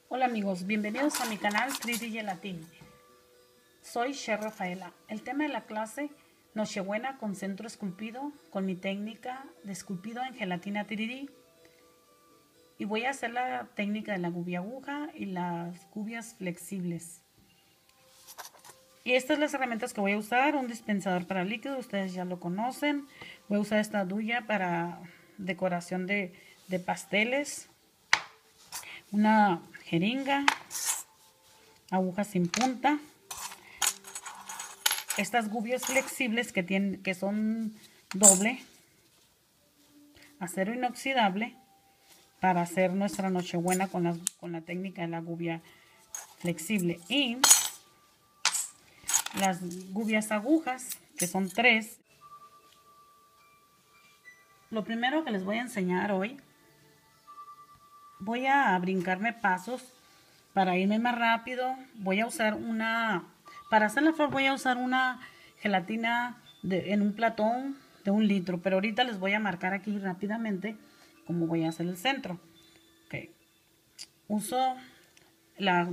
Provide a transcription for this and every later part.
Hola amigos, bienvenidos a mi canal 3D Gelatin. Soy Chef Rafaela. El tema de la clase Nochebuena con centro esculpido con mi técnica de esculpido en gelatina 3D. Y voy a hacer la técnica de la gubia aguja y las gubias flexibles. Y estas son las herramientas que voy a usar. Un dispensador para líquido, ustedes ya lo conocen. Voy a usar esta duya para decoración de pasteles. Una jeringa, aguja sin punta, estas gubias flexibles que son doble, acero inoxidable, para hacer nuestra nochebuena con la técnica de la gubia flexible, y las gubias agujas, que son 3. Lo primero que les voy a enseñar hoy, voy a brincarme pasos para irme más rápido. Voy a usar para hacer la flor voy a usar una gelatina en un platón de 1 litro, pero ahorita les voy a marcar aquí rápidamente cómo voy a hacer el centro. Okay. Uso la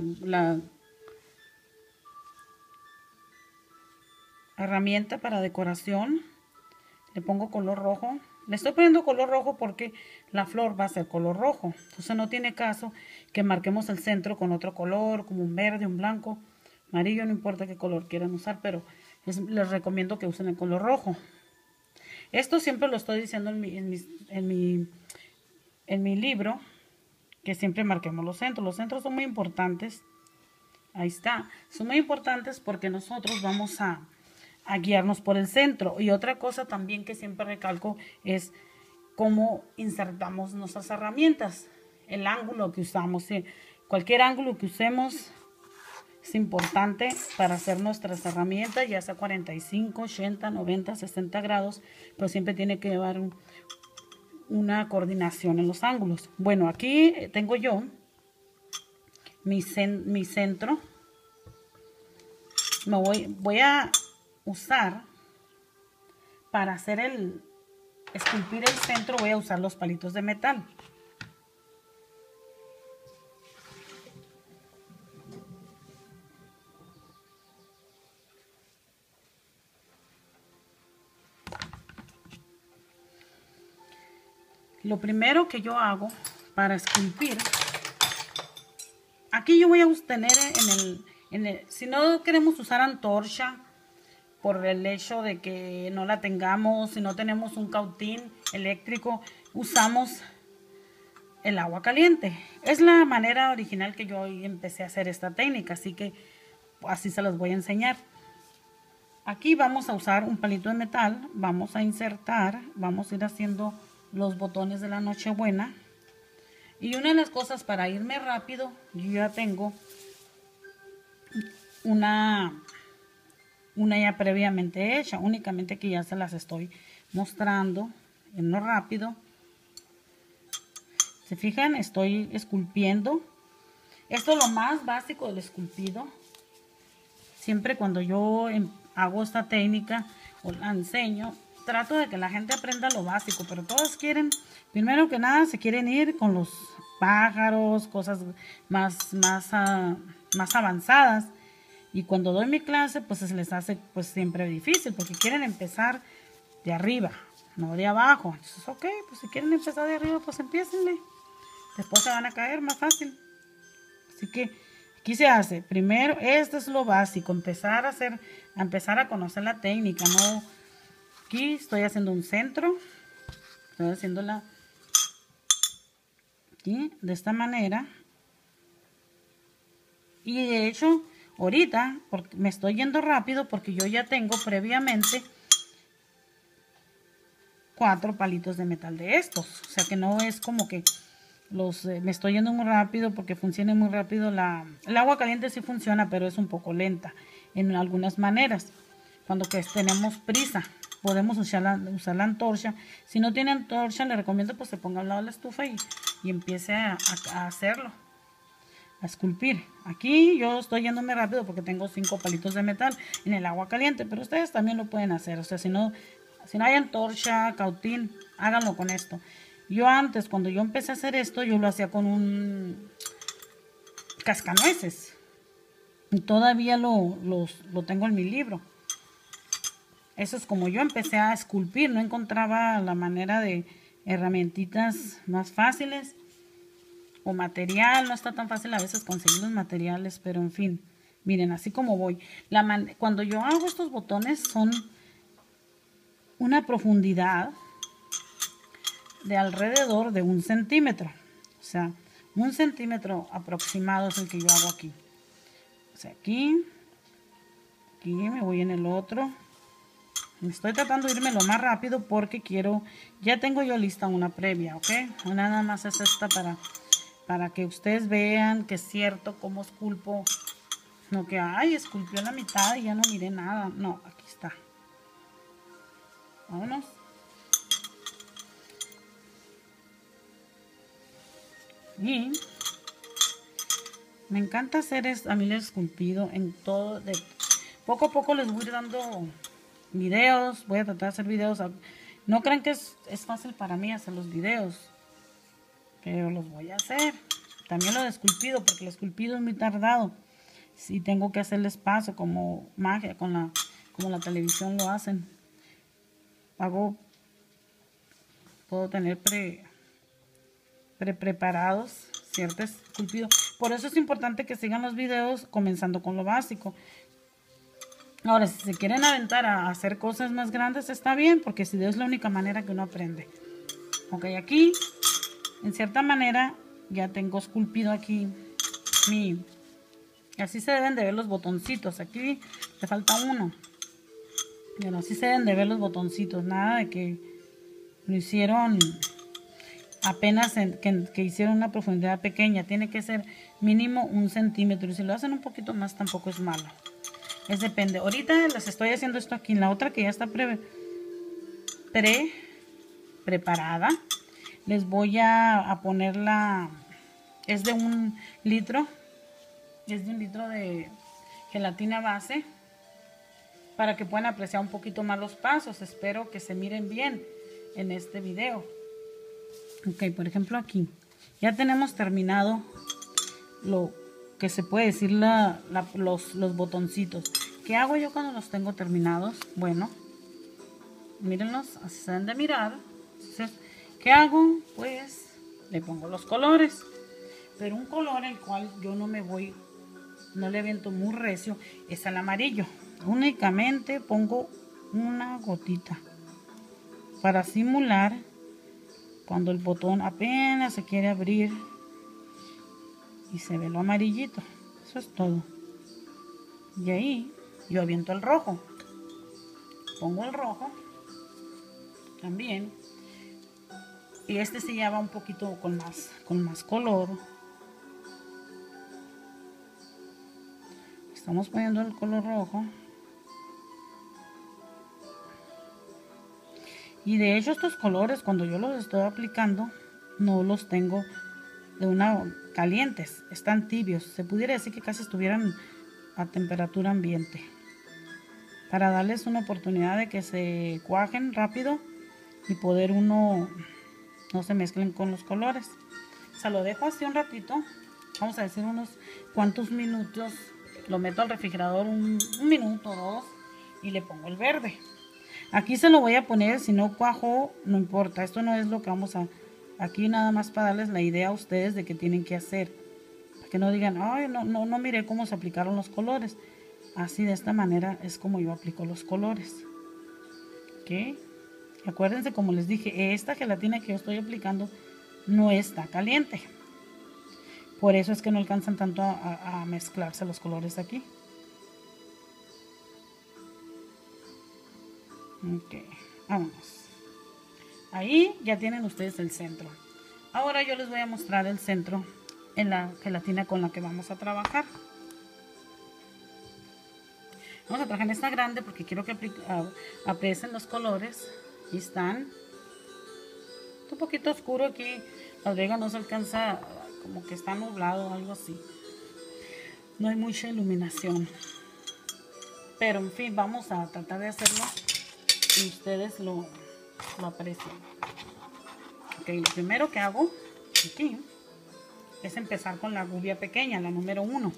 herramienta para decoración, le pongo color rojo. Le estoy poniendo color rojo porque la flor va a ser color rojo. Entonces no tiene caso que marquemos el centro con otro color, como un verde, un blanco, amarillo, no importa qué color quieran usar, pero les recomiendo que usen el color rojo. Esto siempre lo estoy diciendo en mi libro, que siempre marquemos los centros. Los centros son muy importantes. Ahí está. Son muy importantes porque nosotros vamos a guiarnos por el centro. Y otra cosa también que siempre recalco es cómo insertamos nuestras herramientas, el ángulo que usamos. Cualquier ángulo que usemos es importante para hacer nuestras herramientas, ya sea 45, 80, 90, 60 grados, pero siempre tiene que llevar una coordinación en los ángulos. Bueno, aquí tengo yo mi centro. Voy a usar para esculpir el centro, voy a usar los palitos de metal. Lo primero que yo hago para esculpir, aquí yo voy a tener si no queremos usar antorcha, por el hecho de que no la tengamos, si no tenemos un cautín eléctrico, usamos el agua caliente. Es la manera original que yo empecé a hacer esta técnica, así que así se las voy a enseñar. Aquí vamos a usar un palito de metal, vamos a insertar, vamos a ir haciendo los botones de la Nochebuena. Y una de las cosas para irme rápido, yo ya tengo una ya previamente hecha, únicamente que ya se las estoy mostrando en lo rápido. Se fijan, estoy esculpiendo. Esto es lo más básico del esculpido. Siempre cuando yo hago esta técnica o la enseño, trato de que la gente aprenda lo básico, pero todos quieren, primero que nada, se quieren ir con los pájaros, cosas más avanzadas. Y cuando doy mi clase, pues se les hace pues siempre difícil, porque quieren empezar de arriba, no de abajo. Entonces, ok, pues si quieren empezar de arriba, pues empiecenle. Después se van a caer más fácil. Así que aquí se hace, primero, esto es lo básico, empezar a conocer la técnica, ¿no? Aquí estoy haciendo un centro, estoy haciéndola aquí, de esta manera. Y de hecho, ahorita me estoy yendo rápido porque yo ya tengo previamente 4 palitos de metal de estos. O sea que no es como que me estoy yendo muy rápido porque funciona muy rápido. El agua caliente sí funciona, pero es un poco lenta en algunas maneras. Cuando tenemos prisa, podemos usar la antorcha. Si no tiene antorcha, le recomiendo pues se ponga al lado de la estufa y empiece a hacerlo. A esculpir. Aquí yo estoy yéndome rápido porque tengo 5 palitos de metal en el agua caliente, pero ustedes también lo pueden hacer. O sea, si no hay antorcha, cautín, háganlo con esto. Yo antes, cuando yo empecé a hacer esto, yo lo hacía con cascanueces. Y todavía lo tengo en mi libro. Eso es como yo empecé a esculpir. No encontraba la manera de herramientitas más fáciles. O material. No está tan fácil a veces conseguir los materiales. Pero en fin. Miren, así como voy. Cuando yo hago estos botones son una profundidad de alrededor de 1 centímetro. O sea, 1 centímetro aproximado es el que yo hago aquí. O sea, aquí me voy en el otro. Estoy tratando de irme lo más rápido porque ya tengo yo lista una previa, ¿ok? Nada más es esta para que ustedes vean que es cierto cómo esculpo. No que, ay, esculpió la mitad y ya no miré nada. No, aquí está. Vámonos. Y me encanta hacer a mí el esculpido en todo. Poco a poco les voy a ir dando videos. Voy a tratar de hacer videos. No crean que es fácil para mí hacer los videos, pero los voy a hacer. También lo de esculpido, porque el esculpido es muy tardado. Si tengo que hacerles paso como magia, como la televisión lo hacen. Puedo tener preparados cierto esculpido. Por eso es importante que sigan los videos comenzando con lo básico. Ahora, si se quieren aventar a hacer cosas más grandes, está bien, porque si es la única manera que uno aprende. Ok, aquí, en cierta manera, ya tengo esculpido aquí así se deben de ver los botoncitos. Aquí le falta uno. Bueno, así se deben de ver los botoncitos. Nada de que lo hicieron apenas que hicieron una profundidad pequeña. Tiene que ser mínimo 1 centímetro. Y si lo hacen un poquito más tampoco es malo. Es depende. Ahorita les estoy haciendo esto aquí. En la otra que ya está preparada. Les voy a poner es de 1 litro. Es de 1 litro de gelatina base. Para que puedan apreciar un poquito más los pasos. Espero que se miren bien en este video. Ok, por ejemplo aquí. Ya tenemos terminado lo que se puede decir los botoncitos. ¿Qué hago yo cuando los tengo terminados? Bueno, mírenlos, así se deben de mirar. Entonces, ¿qué hago? Pues le pongo los colores. Pero un color el cual yo no le aviento muy recio, es el amarillo. Únicamente pongo una gotita para simular cuando el botón apenas se quiere abrir y se ve lo amarillito. Eso es todo. Y ahí yo aviento el rojo. Pongo el rojo también. Y este se lleva un poquito con más color. Estamos poniendo el color rojo. Y de hecho estos colores cuando yo los estoy aplicando no los tengo de una calientes, están tibios. Se pudiera decir que casi estuvieran a temperatura ambiente. Para darles una oportunidad de que se cuajen rápido y poder no se mezclen con los colores. O sea, lo dejo así un ratito. Vamos a decir unos cuantos minutos. Lo meto al refrigerador un minuto o 2 y le pongo el verde. Aquí se lo voy a poner, si no cuajo, no importa. Esto no es lo que vamos a... Aquí nada más para darles la idea a ustedes de qué tienen que hacer. Para que no digan, ay, no miré cómo se aplicaron los colores. Así de esta manera es como yo aplico los colores. ¿Ok? Acuérdense, como les dije, esta gelatina que yo estoy aplicando no está caliente. Por eso es que no alcanzan tanto a mezclarse los colores aquí. Ok, vámonos. Ahí ya tienen ustedes el centro. Ahora yo les voy a mostrar el centro en la gelatina con la que vamos a trabajar. Vamos a trabajar en esta grande porque quiero que aprecien los colores. Aquí están. Está un poquito oscuro aquí. La bodega no se alcanza, como que está nublado o algo así. No hay mucha iluminación. Pero en fin, vamos a tratar de hacerlo y ustedes lo aprecian. Ok, lo primero que hago aquí es empezar con la gubia pequeña, la número 1.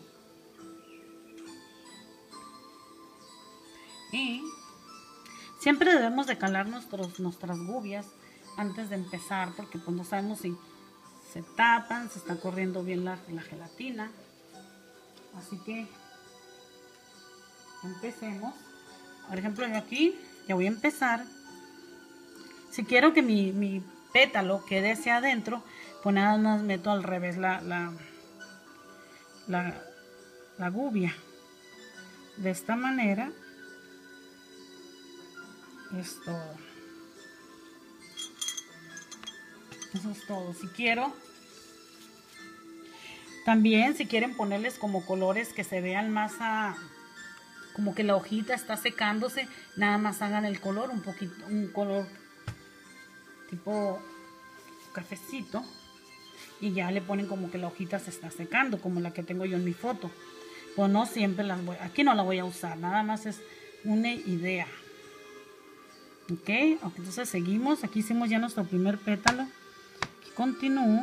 Y siempre debemos de calar nuestras gubias antes de empezar, porque pues no sabemos si se tapan, si está corriendo bien la gelatina. Así que empecemos. Por ejemplo, yo aquí ya voy a empezar. Si quiero que mi pétalo quede hacia adentro, pues nada más meto al revés la gubia. De esta manera es todo. Eso es todo. Si quiero, también si quieren ponerles como colores que se vean más como que la hojita está secándose, nada más hagan el color un poquito, un color tipo cafecito, y ya le ponen como que la hojita se está secando, como la que tengo yo en mi foto. Pues no siempre aquí no la voy a usar, nada más es una idea. Ok, entonces seguimos. Aquí hicimos ya nuestro primer pétalo. Aquí continúo.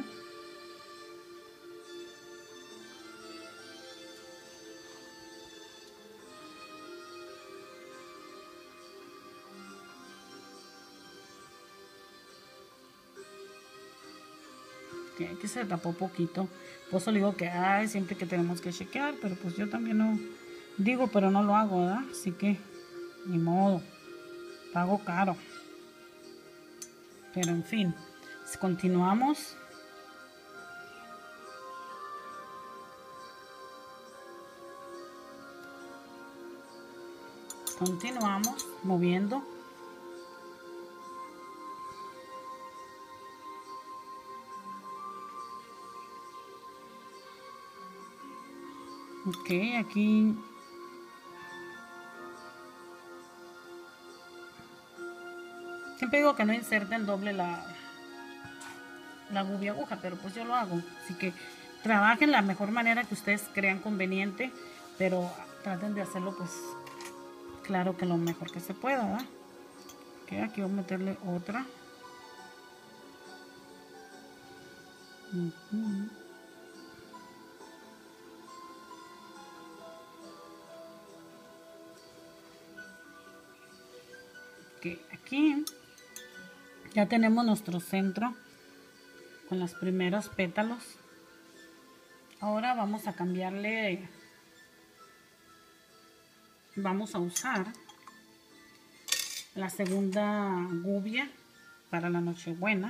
Okay, aquí se tapó poquito. Por eso le digo que siempre que tenemos que chequear, pero pues yo también no digo, pero no lo hago, ¿verdad? Así que ni modo, pago caro. Pero en fin, continuamos. Continuamos moviendo. Ok, aquí siempre digo que no inserten doble la gubia aguja, pero pues yo lo hago. Así que trabajen la mejor manera que ustedes crean conveniente, pero traten de hacerlo pues claro que lo mejor que se pueda, ¿verdad? Ok, aquí voy a meterle otra. Ok, aquí ya tenemos nuestro centro con los primeros pétalos. Ahora vamos a cambiarle, vamos a usar la segunda gubia para la Nochebuena,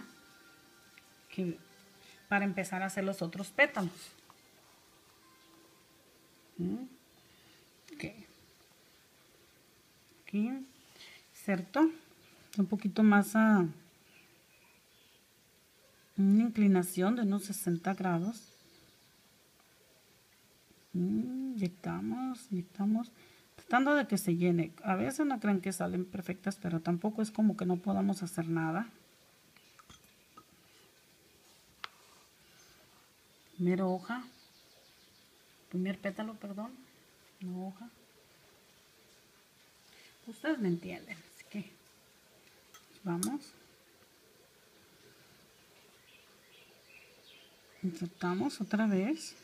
para empezar a hacer los otros pétalos. Okay. Aquí inserto un poquito más a una inclinación de unos 60 grados. Inyectamos, tratando de que se llene. A veces no creen que salen perfectas, pero tampoco es como que no podamos hacer nada. Primera hoja, primer pétalo, perdón, no hoja. Ustedes me entienden, así que vamos. Insertamos otra vez.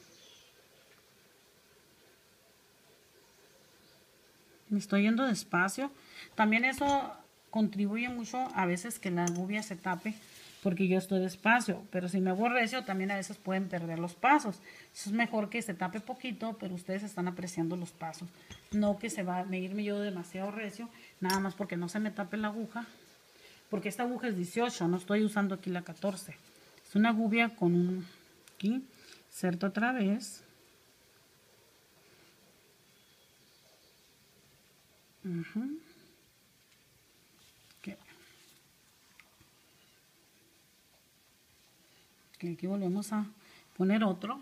Me estoy yendo despacio. También eso contribuye mucho a veces que la gubia se tape porque yo estoy despacio. Pero si me voy recio, también a veces pueden perder los pasos. Eso es mejor que se tape poquito, pero ustedes están apreciando los pasos. No que se va a irme yo demasiado recio, nada más porque no se me tape la aguja. Porque esta aguja es 18, no estoy usando aquí la 14. Es una gubia con un... Aquí, inserto otra vez. Okay. Okay, aquí volvemos a poner otro.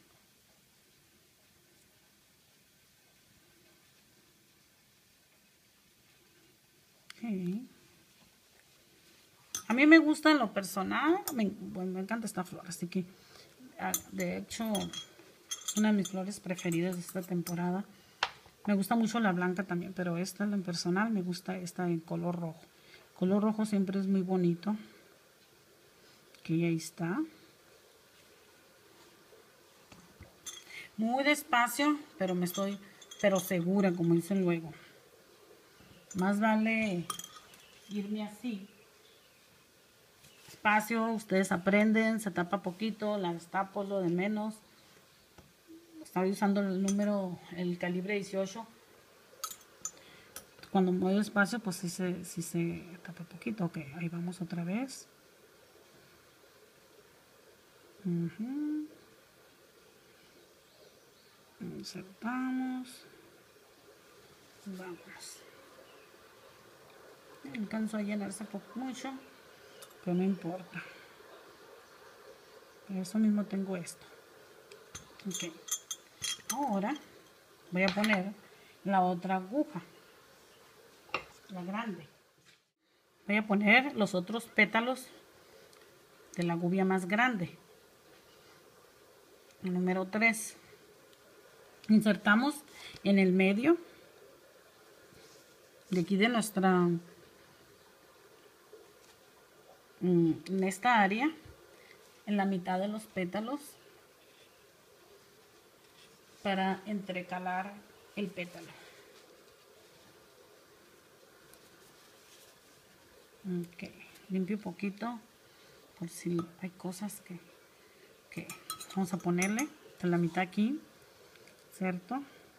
Okay. A mí me gusta en lo personal, me encanta esta flor, así que de hecho es una de mis flores preferidas de esta temporada. Me gusta mucho la blanca también, pero esta en personal me gusta esta en color rojo. El color rojo siempre es muy bonito. Que ahí está. Muy despacio, pero segura, como dicen luego. Más vale irme así. Despacio, ustedes aprenden, se tapa poquito, la destapo, lo de menos. Estoy usando el calibre 18. Cuando voy despacio, pues sí se tapa poquito. Ok, ahí vamos otra vez. Insertamos. Vamos. Alcanzó a llenarse mucho, pero no importa. Por eso mismo tengo esto. Ok. Ahora voy a poner la otra aguja, la grande. Voy a poner los otros pétalos de la gubia más grande. El número 3. Insertamos en el medio de aquí de nuestra, en esta área, en la mitad de los pétalos, para entrecalar el pétalo. Ok, limpio un poquito por si hay cosas que vamos a ponerle de la mitad aquí, ¿cierto?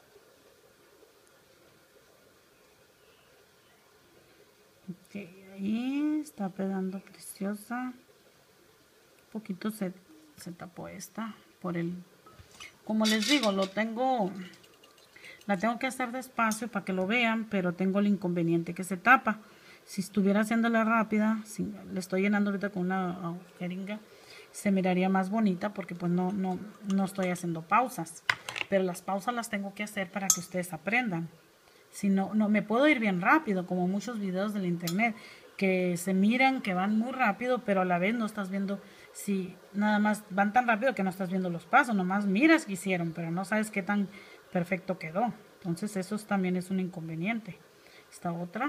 Ok, ahí está quedando preciosa. Un poquito se tapó esta por el, como les digo, la tengo que hacer despacio para que lo vean, pero tengo el inconveniente que se tapa. Si estuviera haciéndola rápida, si le estoy llenando ahorita con una jeringa, se miraría más bonita porque pues no estoy haciendo pausas. Pero las pausas las tengo que hacer para que ustedes aprendan. Si no me puedo ir bien rápido, como muchos videos del internet, que se miran que van muy rápido, pero a la vez no estás viendo, si nada más van tan rápido que no estás viendo los pasos, nomás miras que hicieron, pero no sabes qué tan perfecto quedó. Entonces eso también es un inconveniente. Esta otra.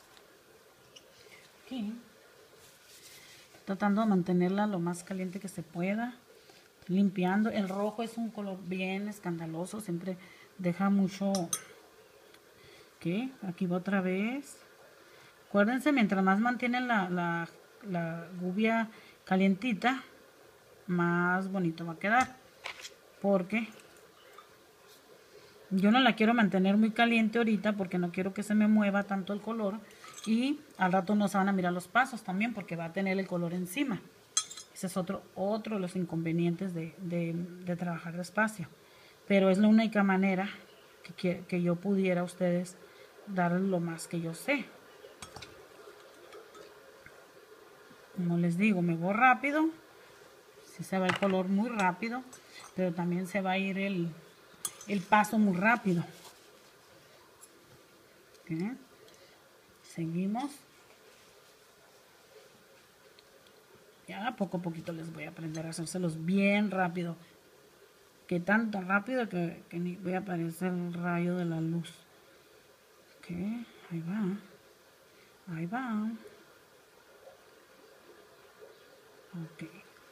Aquí. Tratando de mantenerla lo más caliente que se pueda. Limpiando. El rojo es un color bien escandaloso. Siempre deja mucho. Ok. Aquí va otra vez. Acuérdense, mientras más mantienen la gubia calientita, más bonito va a quedar. Porque yo no la quiero mantener muy caliente ahorita porque no quiero que se me mueva tanto el color. Y al rato no se van a mirar los pasos también porque va a tener el color encima. Ese es otro de los inconvenientes de trabajar despacio. Pero es la única manera que yo pudiera a ustedes dar lo más que yo sé. Como les digo, me voy rápido. Sí se va el color muy rápido, pero también se va a ir el paso muy rápido. ¿Okay? Seguimos. Ya poco a poquito les voy a aprender a hacérselos bien rápido. Que tanto rápido que ni voy a aparecer el rayo de la luz. Ok, ahí va. Ahí va. Ok.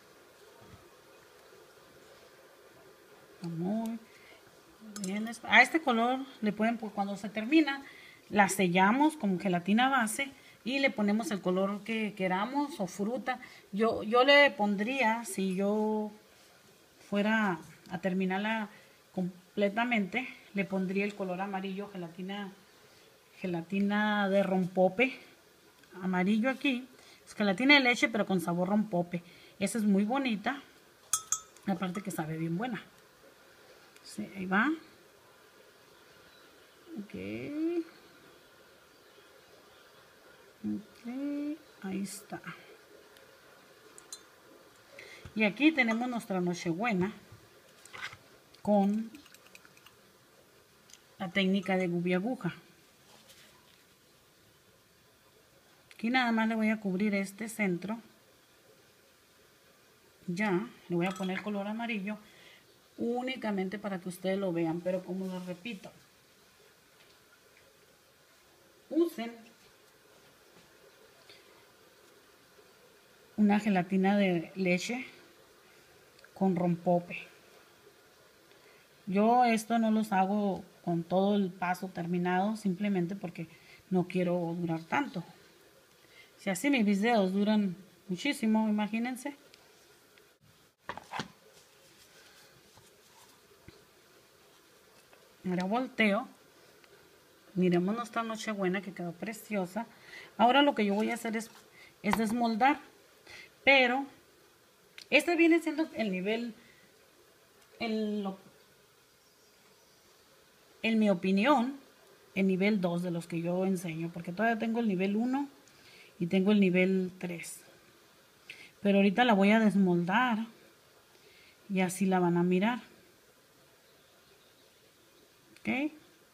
Muy bien. A este color le pueden, cuando se termina, la sellamos con gelatina base y le ponemos el color que queramos o fruta. Yo le pondría, si yo fuera a terminarla completamente, le pondría el color amarillo, gelatina de rompope, amarillo aquí. Es gelatina de leche pero con sabor rompope. Esa es muy bonita, aparte que sabe bien buena. Sí, ahí va. Ok. Ok, ahí está. Y aquí tenemos nuestra nochebuena con la técnica de gubia aguja. Aquí nada más le voy a cubrir este centro. Ya, le voy a poner color amarillo únicamente para que ustedes lo vean, pero como les repito, usen una gelatina de leche con rompope. Yo esto no los hago con todo el paso terminado, simplemente porque no quiero durar tanto. Si así mis videos duran muchísimo, imagínense. Ahora volteo. Miremos nuestra nochebuena que quedó preciosa. Ahora lo que yo voy a hacer es desmoldar. Pero este viene siendo el nivel, en mi opinión, el nivel 2 de los que yo enseño. Porque todavía tengo el nivel 1 y tengo el nivel 3. Pero ahorita la voy a desmoldar y así la van a mirar. ¿Ok?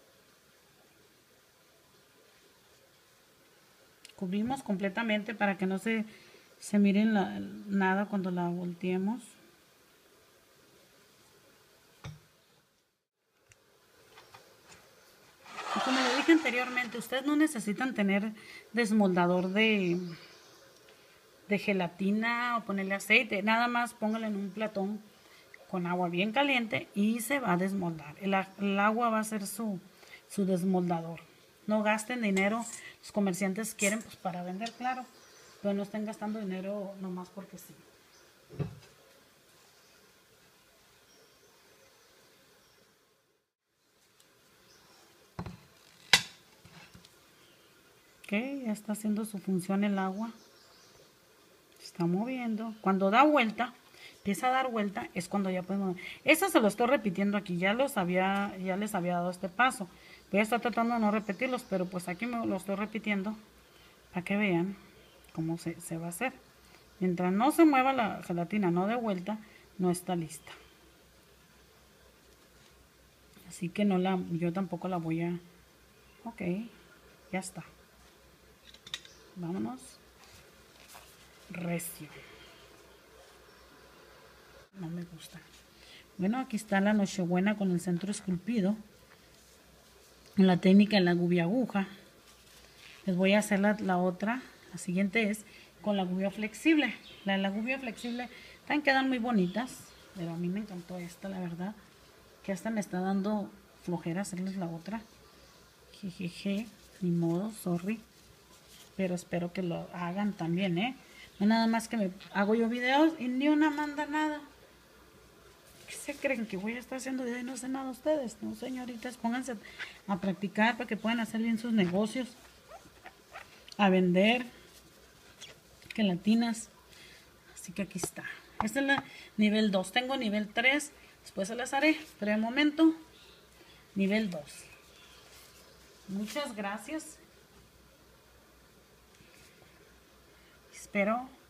Cubrimos completamente para que no se miren nada cuando la volteemos. Y como le dije anteriormente, ustedes no necesitan tener desmoldador de gelatina o ponerle aceite. Nada más póngale en un platón con agua bien caliente y se va a desmoldar. El agua va a ser su desmoldador. No gasten dinero. Los comerciantes quieren pues para vender, claro, pero no estén gastando dinero nomás porque sí. Ok, ya está haciendo su función el agua. Se está moviendo. Cuando da vuelta, empieza a dar vuelta, es cuando ya podemos... Eso se lo estoy repitiendo aquí. Ya les había dado este paso. Voy a estar tratando de no repetirlos, pero pues aquí me lo estoy repitiendo para que vean cómo se va a hacer. Mientras no se mueva la gelatina, no de vuelta, no está lista. Así que yo tampoco la voy a... Ok, ya está. Vámonos. Recio. No me gusta. Bueno, aquí está la nochebuena con el centro esculpido. En la técnica en la gubia aguja. Les voy a hacer la otra. La siguiente es con la gubia flexible. La gubia flexible también quedan muy bonitas. Pero a mí me encantó esta, la verdad. Que hasta me está dando flojera hacerles la otra. Jejeje. Ni modo, sorry. Pero espero que lo hagan también, ¿eh? No nada más que me hago yo videos y ni una manda nada. ¿Qué se creen que voy a estar haciendo videos y no sé nada ustedes? No, señoritas, pónganse a practicar para que puedan hacer bien sus negocios. A vender gelatinas. Así que aquí está. Este es el nivel 2. Tengo nivel 3. Después se las haré. Pero de momento, nivel 2. Muchas gracias. Espero